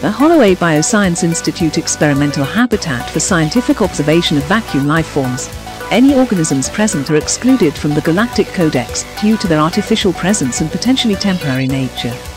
the Holloway Bioscience Institute experimental habitat for scientific observation of vacuum lifeforms. Any organisms present are excluded from the Galactic Codex due to their artificial presence and potentially temporary nature.